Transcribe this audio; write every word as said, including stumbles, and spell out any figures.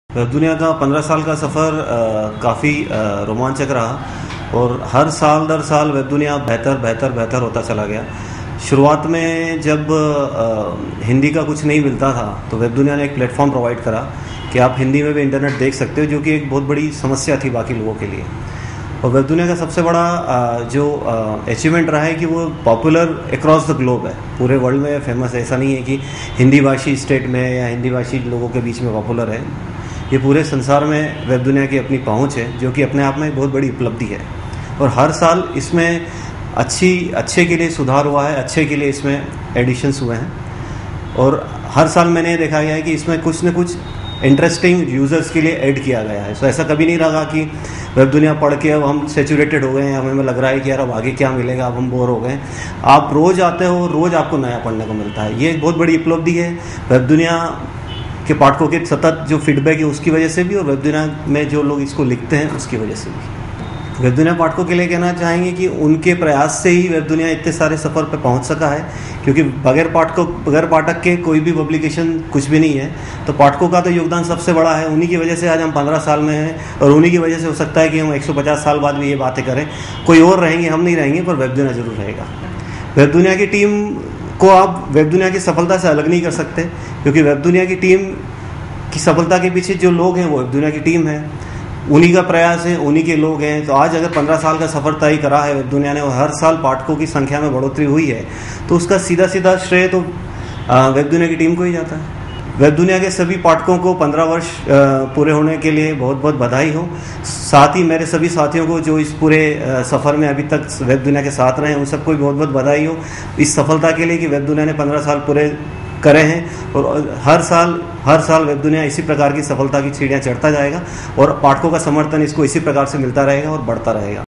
Web दुनिया का पंद्रह साल का सफ़र काफ़ी रोमांचक रहा और हर साल दर साल वेब दुनिया बेहतर बेहतर बेहतर होता चला गया। शुरुआत में जब आ, हिंदी का कुछ नहीं मिलता था तो वेब दुनिया ने एक प्लेटफॉर्म प्रोवाइड करा कि आप हिंदी में भी इंटरनेट देख सकते हो, जो कि एक बहुत बड़ी समस्या थी बाकी लोगों के लिए। और वेब दुनिया का सबसे बड़ा आ, जो अचीवमेंट रहा है कि वो पॉपुलर अक्रॉस द ग्लोब है, पूरे वर्ल्ड में फेमस है। ऐसा नहीं है कि हिंदी भाषी स्टेट में या हिंदी भाषी लोगों के बीच में पॉपुलर है, ये पूरे संसार में वेब दुनिया की अपनी पहुंच है, जो कि अपने आप में बहुत बड़ी उपलब्धि है। और हर साल इसमें अच्छी अच्छे के लिए सुधार हुआ है, अच्छे के लिए इसमें एडिशंस हुए हैं। और हर साल मैंने देखा गया है कि इसमें कुछ न कुछ इंटरेस्टिंग यूज़र्स के लिए ऐड किया गया है। सो ऐसा कभी नहीं रहा कि वेब दुनिया पढ़ के अब हम सेचुरेटेड हो गए हैं, हमें लग रहा है कि यार अब आगे क्या मिलेगा, अब हम बोर हो गए। आप रोज़ आते हो, रोज़ आपको नया पढ़ने को मिलता है। ये एक बहुत बड़ी उपलब्धि है वेब दुनिया के पाठकों के सतत जो फीडबैक है उसकी वजह से भी, और वेब दुनिया में जो लोग इसको लिखते हैं उसकी वजह से भी। वेब दुनिया पाठकों के लिए कहना चाहेंगे कि उनके प्रयास से ही वेब दुनिया इतने सारे सफ़र पर पहुंच सका है, क्योंकि बगैर पाठकों बगैर पाठक के कोई भी पब्लिकेशन कुछ भी नहीं है। तो पाठकों का तो योगदान सबसे बड़ा है। उन्हीं की वजह से आज हम पंद्रह साल में हैं, और उन्हीं की वजह से हो सकता है कि हम एक सौ पचास साल बाद भी ये बातें करें। कोई और रहेंगे, हम नहीं रहेंगे, पर वेब दुनिया जरूर रहेगा। वेब दुनिया की टीम को आप वेब दुनिया की सफलता से अलग नहीं कर सकते, क्योंकि वेब दुनिया की टीम की सफलता के पीछे जो लोग हैं वो वेब दुनिया की टीम है, उन्हीं का प्रयास है, उन्हीं के लोग हैं। तो आज अगर पंद्रह साल का सफ़र तय करा है वेब दुनिया ने और हर साल पाठकों की संख्या में बढ़ोतरी हुई है, तो उसका सीधा सीधा श्रेय तो वेब दुनिया की टीम को ही जाता है। वेब दुनिया के सभी पाठकों को पंद्रह वर्ष पूरे होने के लिए बहुत बहुत बधाई हो। साथ ही मेरे सभी साथियों को जो इस पूरे सफ़र में अभी तक वेब दुनिया के साथ रहे हैं, उन सबको भी बहुत बहुत बधाई हो इस सफलता के लिए कि वेब दुनिया ने पंद्रह साल पूरे करे हैं। और हर साल हर साल वेब दुनिया इसी प्रकार की सफलता की सीढ़ियाँ चढ़ता जाएगा और पाठकों का समर्थन इसको इसी प्रकार से मिलता रहेगा और बढ़ता रहेगा।